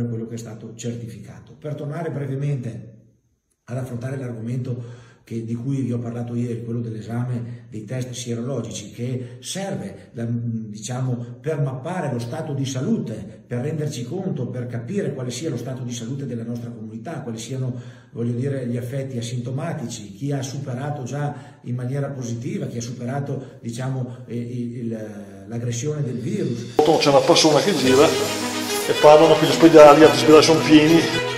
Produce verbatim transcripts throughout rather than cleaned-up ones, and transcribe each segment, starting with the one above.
quello che è stato certificato. Per tornare brevemente ad affrontare l'argomento di cui vi ho parlato ieri, quello dell'esame dei test sierologici, che serve diciamo, per mappare lo stato di salute, per renderci conto, per capire quale sia lo stato di salute della nostra comunità, quali siano, voglio dire, gli effetti asintomatici, chi ha superato già in maniera positiva, chi ha superato diciamo, l'aggressione del virus. C'è una persona che gira e parlano che gli ospedali, gli altri ospedali sono pieni.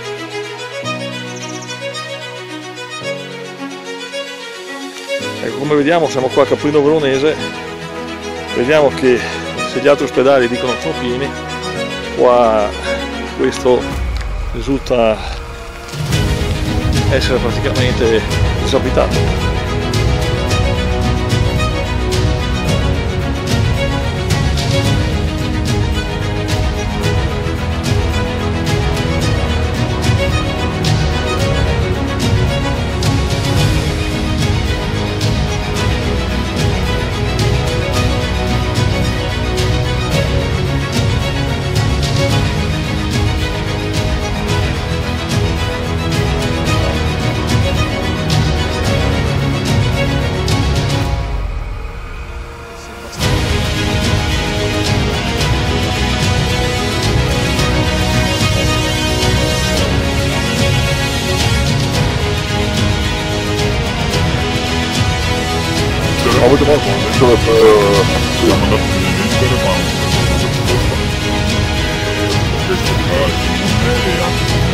Ecco, come vediamo siamo qua a Caprino Veronese, vediamo che se gli altri ospedali dicono che sono pieni, qua questo risulta essere praticamente disabitato. Avete qualcosa? Siamo andati a vendere, ma non riesco a arrivare con me e anche con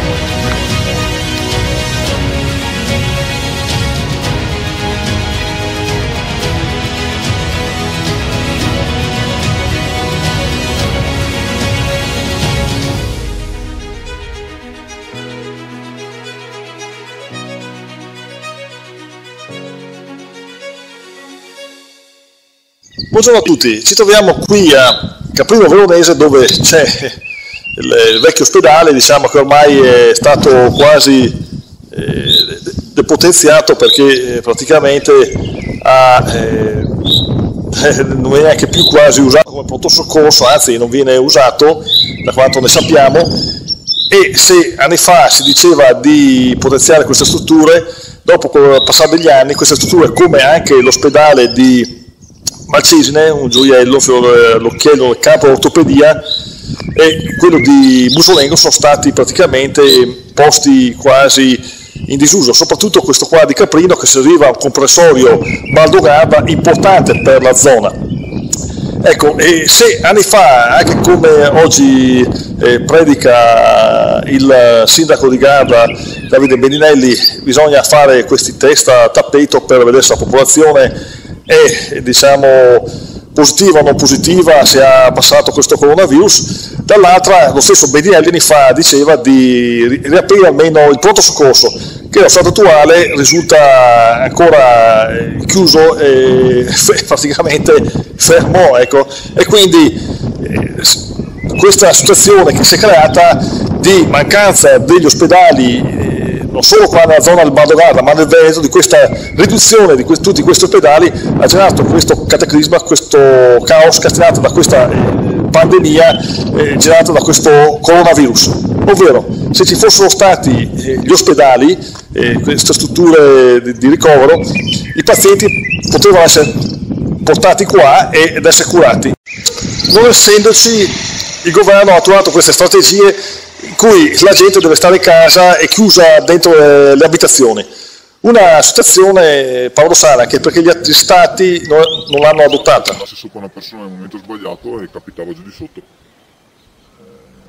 Buongiorno a tutti, ci troviamo qui a Caprino Veronese dove c'è il, il vecchio ospedale, diciamo che ormai è stato quasi eh, depotenziato perché eh, praticamente ha, eh, non è neanche più quasi usato come pronto soccorso, anzi non viene usato da quanto ne sappiamo, e se anni fa si diceva di potenziare queste strutture, dopo con il passare degli anni queste strutture, come anche l'ospedale di Malcesine, un gioiello, l'occhiello nel campo dell'ortopedia, e quello di Musolengo sono stati praticamente posti quasi in disuso, soprattutto questo qua di Caprino che serviva a un compressorio Baldogarda importante per la zona. Ecco, e se anni fa, anche come oggi eh, predica il sindaco di Garda, Davide Beninelli, bisogna fare questi test a tappeto per vedere se la popolazione è diciamo positiva o non positiva, se ha passato questo coronavirus, dall'altra lo stesso Beninelli anni fa diceva di riaprire almeno il pronto soccorso, che allo stato attuale risulta ancora chiuso e praticamente fermo, ecco. E quindi eh, questa situazione che si è creata di mancanza degli ospedali non solo qua nella zona del Baldogarda, ma nel Veneto, di questa riduzione di questi, tutti questi ospedali, ha generato questo cataclisma, questo caos scatenato da questa eh, pandemia eh, generata da questo coronavirus. Ovvero, se ci fossero stati eh, gli ospedali, eh, queste strutture di, di ricovero, i pazienti potevano essere portati qua ed essere curati. Non essendoci, il governo ha trovato queste strategie in cui la gente deve stare in casa e chiusa dentro le, le abitazioni. Una situazione paradosale anche perché gli altri stati non, non l'hanno adottata. Se sopra una persona nel momento sbagliato e capitava giù di sotto. Eh,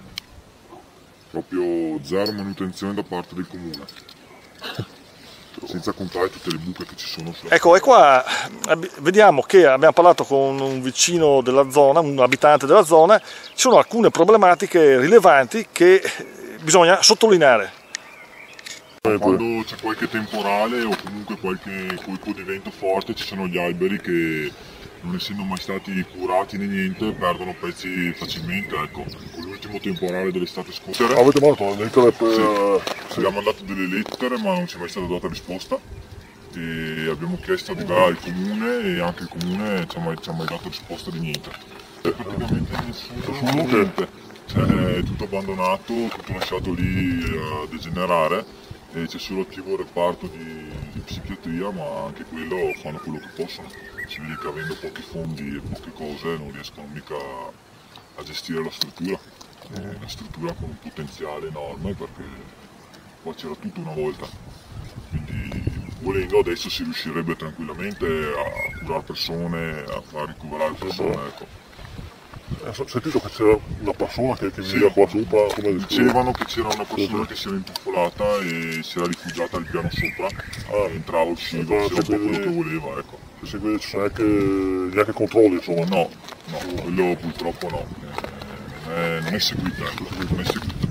proprio zero manutenzione da parte del comune. Senza contare tutte le buche che ci sono. Ecco, e qua vediamo che abbiamo parlato con un vicino della zona, un abitante della zona, ci sono alcune problematiche rilevanti che bisogna sottolineare. Quando c'è qualche temporale o comunque qualche colpo di vento forte, ci sono gli alberi che, non essendo mai stati curati né niente, perdono pezzi facilmente, ecco. Con l'ultimo temporale dell'estate scorsa avete mandato delle lettere per... Sì, abbiamo mandato delle lettere ma non ci è mai stata data risposta e abbiamo chiesto di andare al comune e anche il comune ci ha mai, ci ha mai dato risposta di niente. E praticamente nessuno, niente. Cioè, è tutto abbandonato, tutto lasciato lì a degenerare e c'è solo attivo il reparto di, di psichiatria, ma anche quello fanno quello che possono. Si vede che avendo pochi fondi e poche cose non riescono mica a gestire la struttura. È una struttura con un potenziale enorme perché poi c'era tutto una volta. Quindi volendo adesso si riuscirebbe tranquillamente a curare persone, a far ricoverare persone. Ecco. Ho sentito che c'era una persona che, che viveva sì, qua sopra, come dicevano che c'era una persona che si era intuffolata e si era rifugiata al piano sopra, ah, entrava, usciva, faceva un po' quello che voleva, ecco. Se quindi ci sono anche, neanche controlli, insomma? No, no, quello purtroppo no, non è, non è seguito, ecco, non è seguito.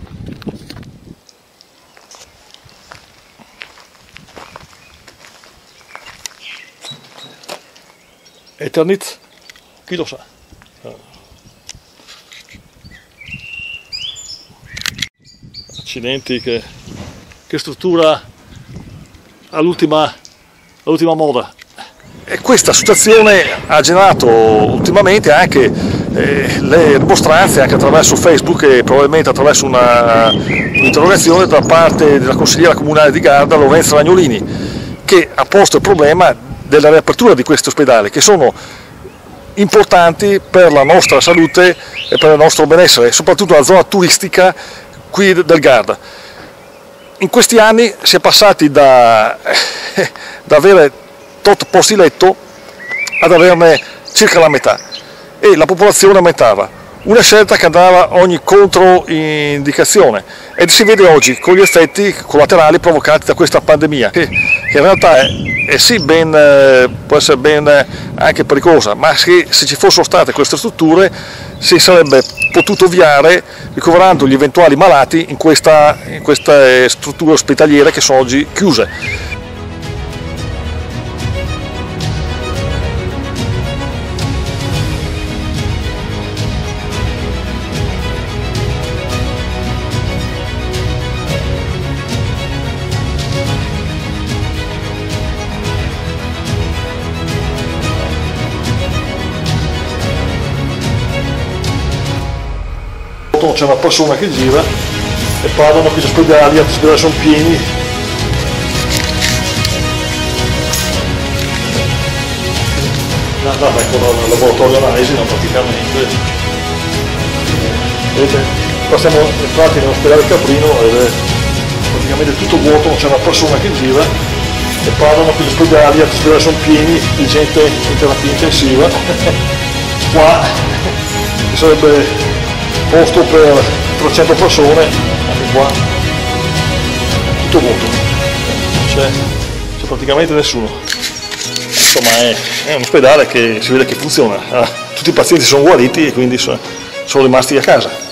Eternit, chi lo sa? Accidenti, che, che struttura all'ultima all'ultima moda. E questa situazione ha generato ultimamente anche eh, le dimostranze anche attraverso Facebook e probabilmente attraverso una, un'interrogazione da parte della consigliera comunale di Garda, Lorenza Ragnolini, che ha posto il problema della riapertura di questi ospedali, che sono importanti per la nostra salute e per il nostro benessere, soprattutto la zona turistica qui del Garda. In questi anni si è passati da, da avere tot posti letto ad averne circa la metà e la popolazione aumentava. Una scelta che andava ogni controindicazione e si vede oggi con gli effetti collaterali provocati da questa pandemia, che, che in realtà è, è sì ben, può essere ben anche pericolosa, ma se, se ci fossero state queste strutture si sarebbe potuto ovviare ricoverando gli eventuali malati in, questa, in queste strutture ospedaliere che sono oggi chiuse. C'è una persona che gira e parlano che gli ospedali, gli ospedali sono pieni. No, no, ecco il laboratorio analisi, no, praticamente. Vedete, qua siamo entrati nell'ospedale Caprino ed è praticamente tutto vuoto, non c'è una persona che gira e parlano che gli ospedali, gli ospedali sono pieni di gente in terapia intensiva. Qua ci sarebbe posto per trecento persone, anche qua tutto vuoto, c'è, c'è praticamente nessuno. Insomma è, è un ospedale che si vede che funziona, tutti i pazienti sono guariti e quindi sono rimasti a casa.